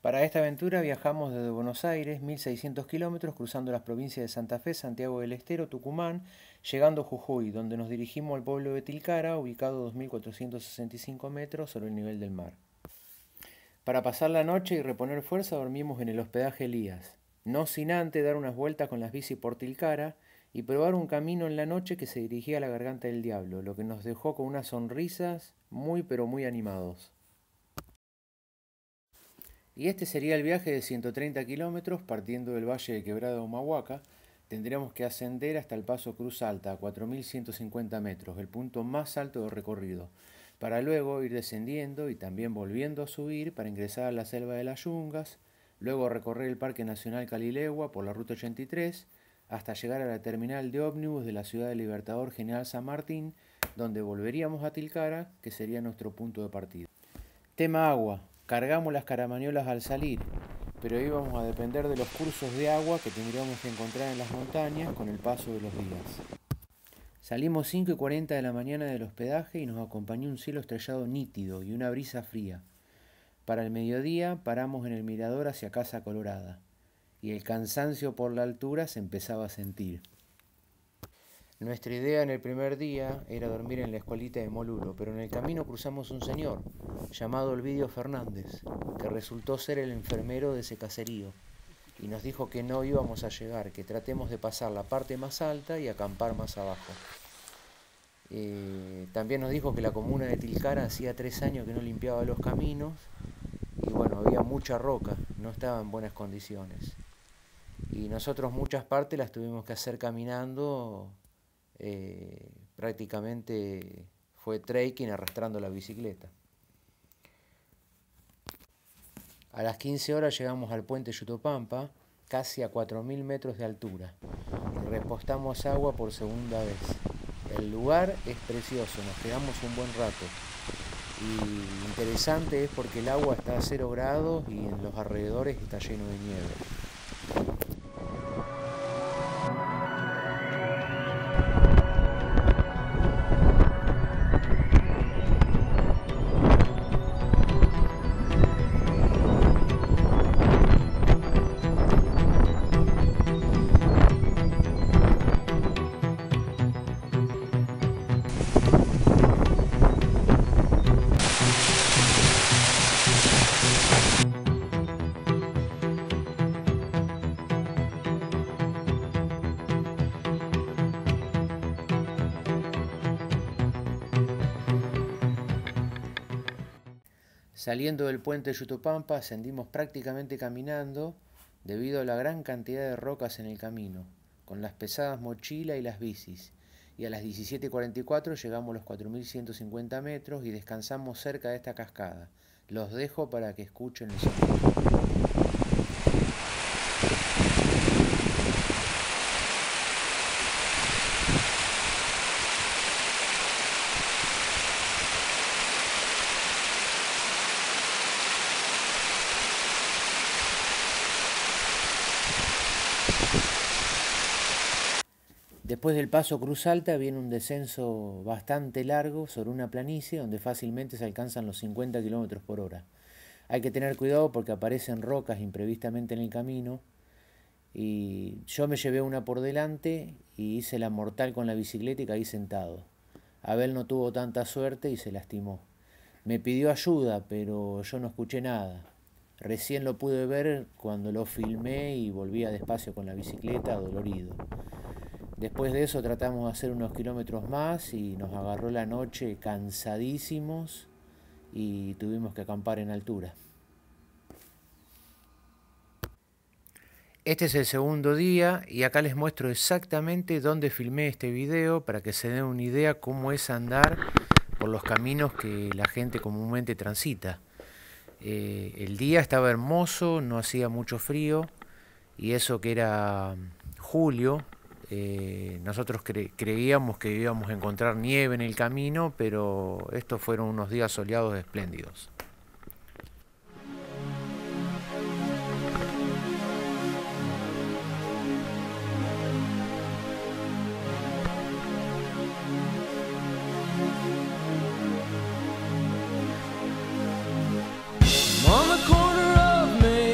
Para esta aventura viajamos desde Buenos Aires, 1600 kilómetros, cruzando las provincias de Santa Fe, Santiago del Estero, Tucumán, llegando a Jujuy, donde nos dirigimos al pueblo de Tilcara, ubicado a 2465 metros sobre el nivel del mar. Para pasar la noche y reponer fuerza dormimos en el hospedaje Elías, no sin antes dar unas vueltas con las bicis por Tilcara y probar un camino en la noche que se dirigía a la Garganta del Diablo, lo que nos dejó con unas sonrisas muy pero muy animados. Y este sería el viaje de 130 kilómetros partiendo del valle de Quebrada de Humahuaca. Tendríamos que ascender hasta el paso Cruz Alta a 4150 metros, el punto más alto del recorrido, para luego ir descendiendo y también volviendo a subir para ingresar a la selva de las Yungas, luego recorrer el Parque Nacional Calilegua por la Ruta 83 hasta llegar a la terminal de ómnibus de la ciudad del Libertador General San Martín, donde volveríamos a Tilcara, que sería nuestro punto de partida. Tema agua. Cargamos las caramañolas al salir, pero íbamos a depender de los cursos de agua que tendríamos que encontrar en las montañas con el paso de los días. Salimos 5:40 de la mañana del hospedaje y nos acompañó un cielo estrellado nítido y una brisa fría. Para el mediodía paramos en el mirador hacia Casa Colorada, y el cansancio por la altura se empezaba a sentir. Nuestra idea en el primer día era dormir en la escuelita de Molulo, pero en el camino cruzamos un señor, llamado Elvidio Fernández, que resultó ser el enfermero de ese caserío, y nos dijo que no íbamos a llegar, que tratemos de pasar la parte más alta y acampar más abajo. También nos dijo que la comuna de Tilcara hacía 3 años que no limpiaba los caminos, y bueno, había mucha roca, no estaba en buenas condiciones. Y nosotros muchas partes las tuvimos que hacer caminando. Prácticamente fue trekking arrastrando la bicicleta. A las 15 horas llegamos al puente Yutopampa, casi a 4000 metros de altura, y repostamos agua por segunda vez. El lugar es precioso, nos quedamos un buen rato, y interesante es porque el agua está a 0 grados y en los alrededores está lleno de nieve. Saliendo del puente Yutopampa ascendimos prácticamente caminando debido a la gran cantidad de rocas en el camino, con las pesadas mochilas y las bicis, y a las 17:44 llegamos a los 4150 metros y descansamos cerca de esta cascada. Los dejo para que escuchen el sonido. Después del paso Cruz Alta viene un descenso bastante largo sobre una planicie donde fácilmente se alcanzan los 50 km por hora. Hay que tener cuidado porque aparecen rocas imprevistamente en el camino, y yo me llevé una por delante y hice la mortal con la bicicleta y caí sentado. Abel no tuvo tanta suerte y se lastimó. Me pidió ayuda, pero yo no escuché nada. Recién lo pude ver cuando lo filmé y volvía despacio con la bicicleta, dolorido. Después de eso tratamos de hacer unos kilómetros más y nos agarró la noche cansadísimos y tuvimos que acampar en altura. Este es el segundo día y acá les muestro exactamente dónde filmé este video para que se den una idea cómo es andar por los caminos que la gente comúnmente transita. El día estaba hermoso, no hacía mucho frío, y eso que era julio. Nosotros creíamos que íbamos a encontrar nieve en el camino, pero estos fueron unos días soleados espléndidos. On the corner of Main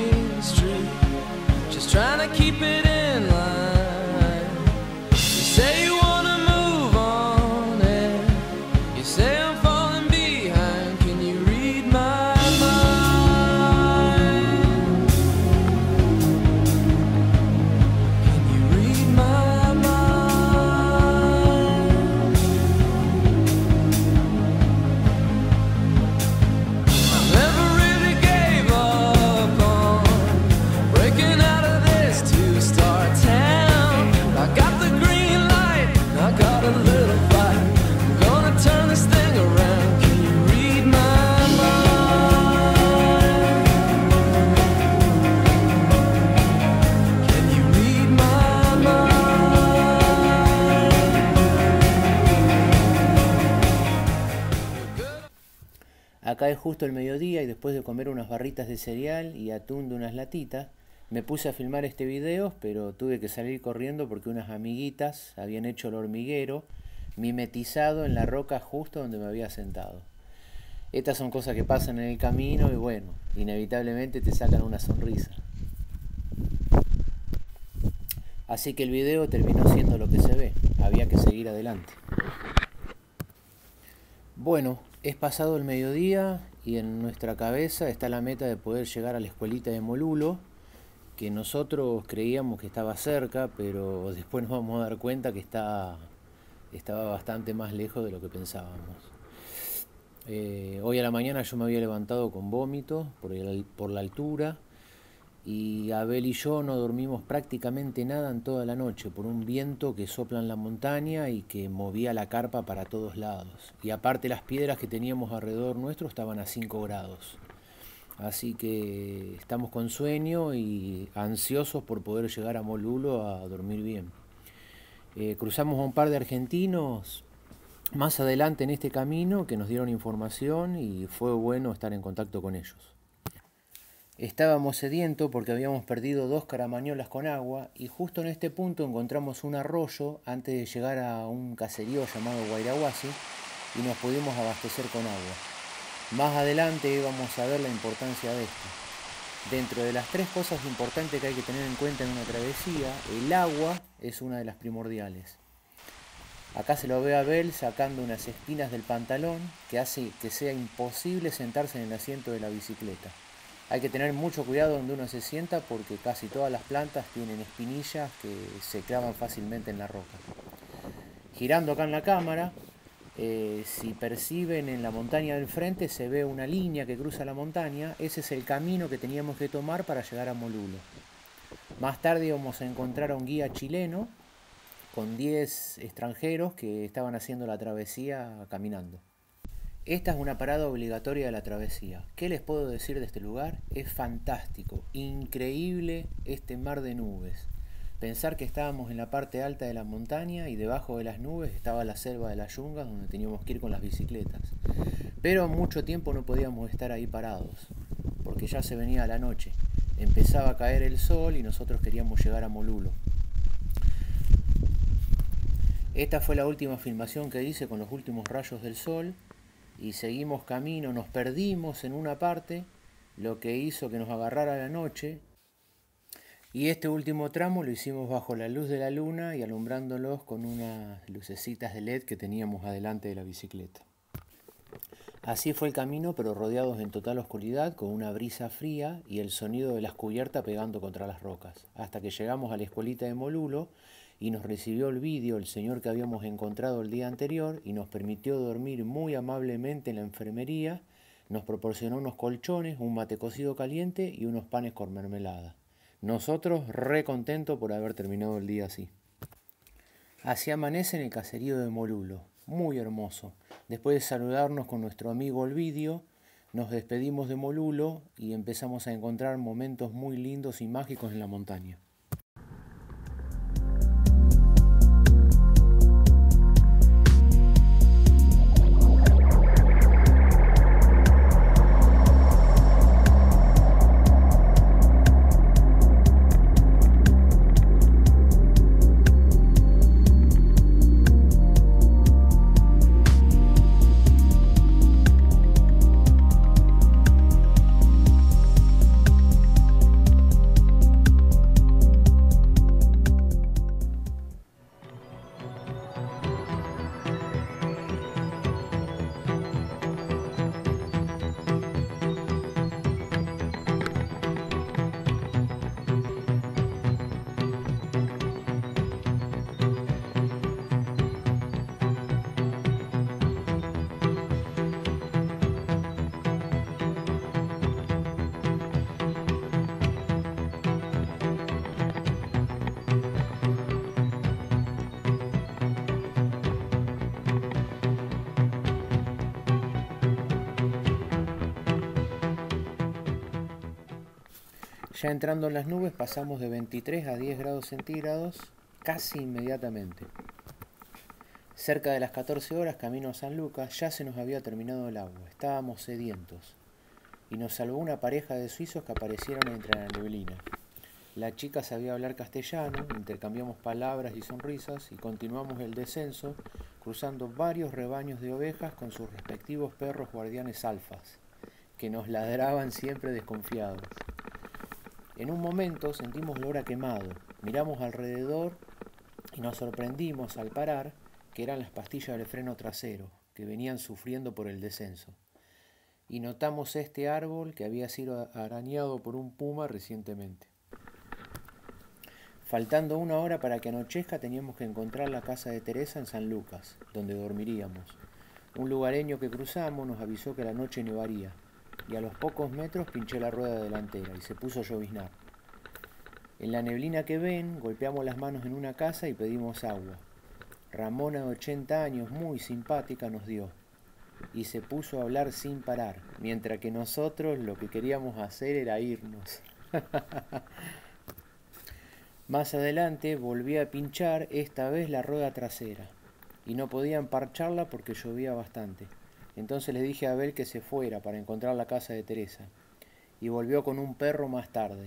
Cae justo el mediodía y después de comer unas barritas de cereal y atún de unas latitas, me puse a filmar este video, pero tuve que salir corriendo porque unas amiguitas habían hecho el hormiguero mimetizado en la roca justo donde me había sentado. Estas son cosas que pasan en el camino y bueno, inevitablemente te sacan una sonrisa. Así que el video terminó siendo lo que se ve, había que seguir adelante. Bueno, es pasado el mediodía y en nuestra cabeza está la meta de poder llegar a la escuelita de Molulo, que nosotros creíamos que estaba cerca, pero después nos vamos a dar cuenta que estaba bastante más lejos de lo que pensábamos. Hoy a la mañana yo me había levantado con vómito por la altura y Abel y yo no dormimos prácticamente nada en toda la noche por un viento que sopla en la montaña y que movía la carpa para todos lados. Y aparte las piedras que teníamos alrededor nuestro estaban a 5 grados. Así que estamos con sueño y ansiosos por poder llegar a Molulo a dormir bien. Cruzamos a un par de argentinos más adelante en este camino que nos dieron información y fue bueno estar en contacto con ellos. Estábamos sedientos porque habíamos perdido 2 caramañolas con agua y justo en este punto encontramos un arroyo antes de llegar a un caserío llamado Guairahuasi y nos pudimos abastecer con agua. Más adelante íbamos a ver la importancia de esto. Dentro de las 3 cosas importantes que hay que tener en cuenta en una travesía, el agua es una de las primordiales. Acá se lo ve a Abel sacando unas espinas del pantalón que hace que sea imposible sentarse en el asiento de la bicicleta. Hay que tener mucho cuidado donde uno se sienta porque casi todas las plantas tienen espinillas que se clavan fácilmente en la roca. Girando acá en la cámara, si perciben en la montaña del frente se ve una línea que cruza la montaña. Ese es el camino que teníamos que tomar para llegar a Molulo. Más tarde íbamos a encontrar a un guía chileno con 10 extranjeros que estaban haciendo la travesía caminando. Esta es una parada obligatoria de la travesía. ¿Qué les puedo decir de este lugar? Es fantástico, increíble este mar de nubes. Pensar que estábamos en la parte alta de la montaña y debajo de las nubes estaba la selva de las yungas donde teníamos que ir con las bicicletas. Pero mucho tiempo no podíamos estar ahí parados, porque ya se venía la noche. Empezaba a caer el sol y nosotros queríamos llegar a Molulo. Esta fue la última filmación que hice con los últimos rayos del sol. Y seguimos camino, nos perdimos en una parte, lo que hizo que nos agarrara la noche. Y este último tramo lo hicimos bajo la luz de la luna y alumbrándolos con unas lucecitas de LED que teníamos adelante de la bicicleta. Así fue el camino, pero rodeados en total oscuridad, con una brisa fría y el sonido de las cubiertas pegando contra las rocas, hasta que llegamos a la escuelita de Molulo y nos recibió el vídeo el señor que habíamos encontrado el día anterior y nos permitió dormir muy amablemente en la enfermería. Nos proporcionó unos colchones, un mate cocido caliente y unos panes con mermelada. Nosotros re contentos por haber terminado el día así. Así amanece en el caserío de Molulo, muy hermoso. Después de saludarnos con nuestro amigo Olvidio, nos despedimos de Molulo y empezamos a encontrar momentos muy lindos y mágicos en la montaña. Ya entrando en las nubes pasamos de 23 a 10 grados centígrados casi inmediatamente. Cerca de las 14 horas, camino a San Lucas, ya se nos había terminado el agua. Estábamos sedientos. Y nos salvó una pareja de suizos que aparecieron entre la neblina. La chica sabía hablar castellano, intercambiamos palabras y sonrisas y continuamos el descenso cruzando varios rebaños de ovejas con sus respectivos perros guardianes alfas, que nos ladraban siempre desconfiados. En un momento sentimos olor a quemado, miramos alrededor y nos sorprendimos al parar que eran las pastillas del freno trasero, que venían sufriendo por el descenso. Y notamos este árbol que había sido arañado por un puma recientemente. Faltando una hora para que anochezca teníamos que encontrar la casa de Teresa en San Lucas, donde dormiríamos. Un lugareño que cruzamos nos avisó que la noche nevaría, y a los pocos metros pinché la rueda delantera y se puso a lloviznar. En la neblina que ven, golpeamos las manos en una casa y pedimos agua. Ramona, de 80 años, muy simpática, nos dio, y se puso a hablar sin parar, mientras que nosotros lo que queríamos hacer era irnos. Más adelante volví a pinchar esta vez la rueda trasera y no podían parcharla porque llovía bastante. Entonces le dije a Abel que se fuera para encontrar la casa de Teresa y volvió con un perro más tarde.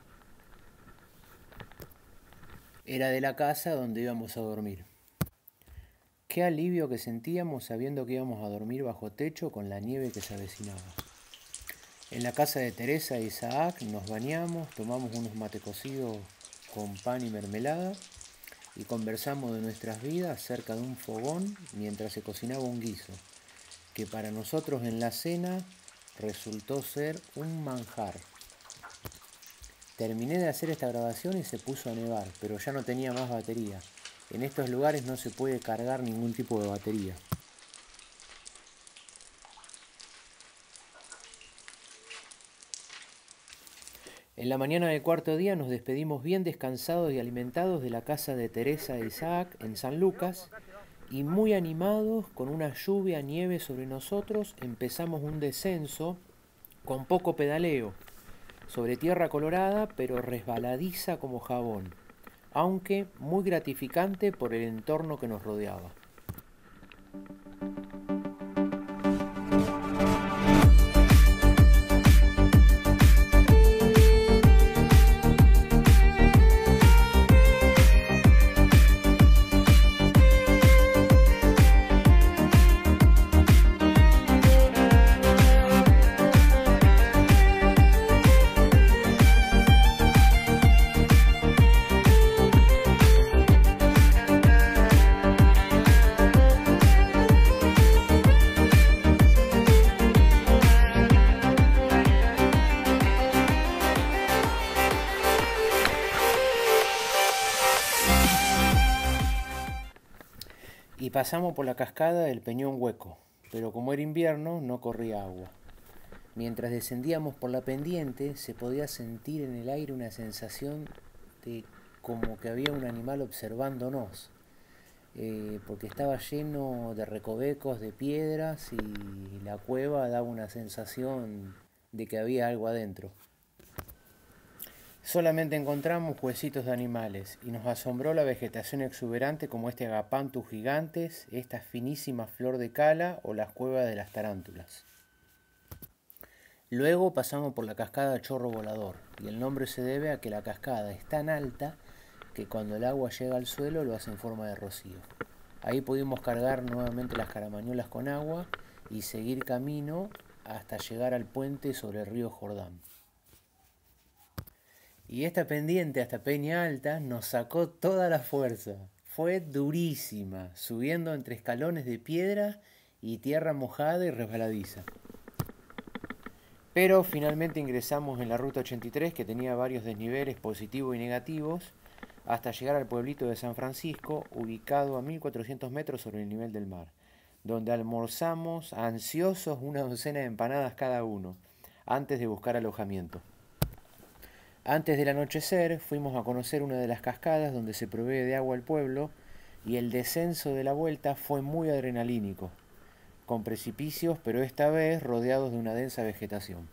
Era de la casa donde íbamos a dormir. Qué alivio que sentíamos sabiendo que íbamos a dormir bajo techo con la nieve que se avecinaba. En la casa de Teresa e Isaac nos bañamos, tomamos unos mate cocidos con pan y mermelada y conversamos de nuestras vidas cerca de un fogón mientras se cocinaba un guiso, que para nosotros en la cena resultó ser un manjar. Terminé de hacer esta grabación y se puso a nevar, pero ya no tenía más batería. En estos lugares no se puede cargar ningún tipo de batería. En la mañana del cuarto día nos despedimos bien descansados y alimentados de la casa de Teresa e Isaac en San Lucas y muy animados con una lluvia nieve sobre nosotros empezamos un descenso con poco pedaleo sobre tierra colorada pero resbaladiza como jabón, aunque muy gratificante por el entorno que nos rodeaba. Y pasamos por la cascada del Peñón Hueco, pero como era invierno no corría agua. Mientras descendíamos por la pendiente se podía sentir en el aire una sensación de como que había un animal observándonos, porque estaba lleno de recovecos, de piedras y la cueva daba una sensación de que había algo adentro. Solamente encontramos huesitos de animales y nos asombró la vegetación exuberante como este agapanthus gigantes, esta finísima flor de cala o las cuevas de las tarántulas. Luego pasamos por la cascada Chorro Volador y el nombre se debe a que la cascada es tan alta que cuando el agua llega al suelo lo hace en forma de rocío. Ahí pudimos cargar nuevamente las caramañolas con agua y seguir camino hasta llegar al puente sobre el río Jordán. Y esta pendiente hasta Peña Alta nos sacó toda la fuerza. Fue durísima, subiendo entre escalones de piedra y tierra mojada y resbaladiza. Pero finalmente ingresamos en la ruta 83 que tenía varios desniveles positivos y negativos hasta llegar al pueblito de San Francisco, ubicado a 1400 metros sobre el nivel del mar, donde almorzamos ansiosos una docena de empanadas cada uno, antes de buscar alojamiento. Antes del anochecer fuimos a conocer una de las cascadas donde se provee de agua al pueblo y el descenso de la vuelta fue muy adrenalínico, con precipicios pero esta vez rodeados de una densa vegetación.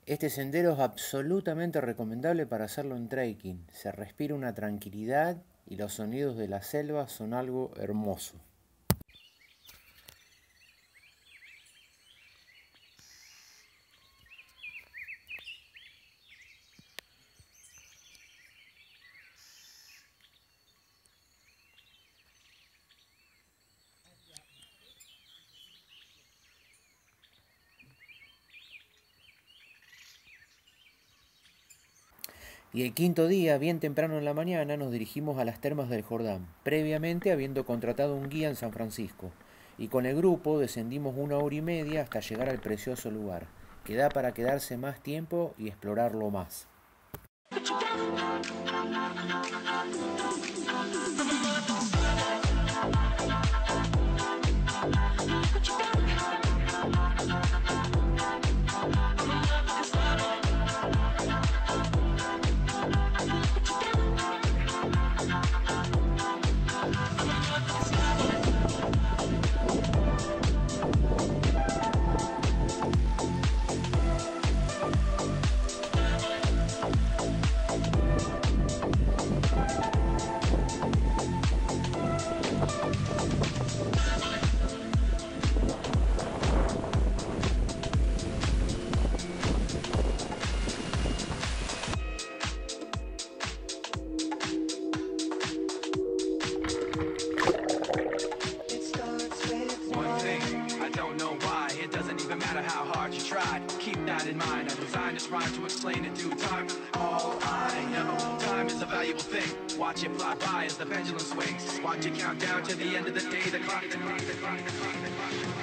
Este sendero es absolutamente recomendable para hacerlo en trekking. Se respira una tranquilidad y los sonidos de la selva son algo hermoso. Y el quinto día, bien temprano en la mañana, nos dirigimos a las termas del Jordán, previamente habiendo contratado un guía en San Francisco, y con el grupo descendimos 1 hora y media hasta llegar al precioso lugar, que da para quedarse más tiempo y explorarlo más. Keep that in mind. I designed this rhyme to explain in due time. All I know, time is a valuable thing. Watch it fly by as the pendulum swings. Watch it count down to the end of the day. The clock, the clock, the clock, the clock, the clock, the clock.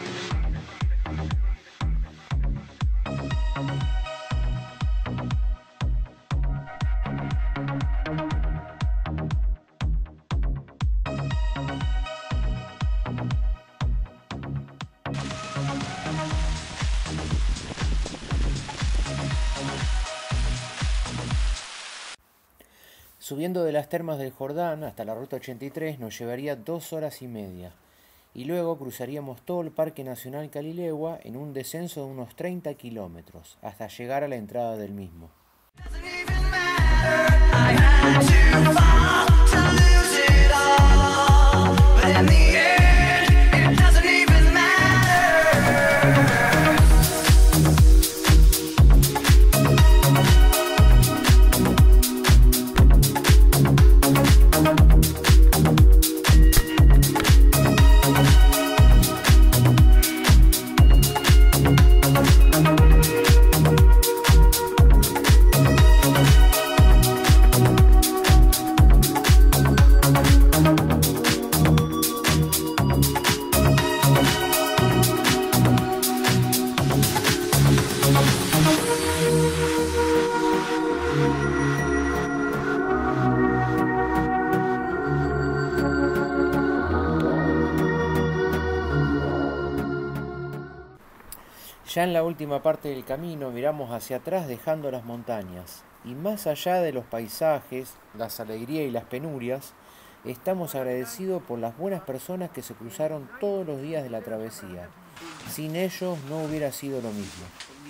Subiendo de las termas del Jordán hasta la ruta 83 nos llevaría 2 horas y media, y luego cruzaríamos todo el Parque Nacional Calilegua en un descenso de unos 30 kilómetros, hasta llegar a la entrada del mismo. Ya en la última parte del camino miramos hacia atrás dejando las montañas, y más allá de los paisajes, las alegrías y las penurias, estamos agradecidos por las buenas personas que se cruzaron todos los días de la travesía. Sin ellos no hubiera sido lo mismo.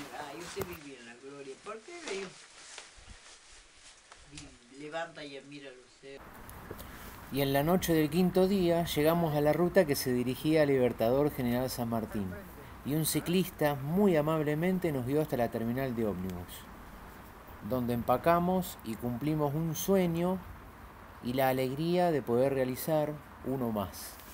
Y en la noche del quinto día llegamos a la ruta que se dirigía a Libertador General San Martín, y un ciclista muy amablemente nos guió hasta la terminal de ómnibus, donde empacamos y cumplimos un sueño y la alegría de poder realizar uno más.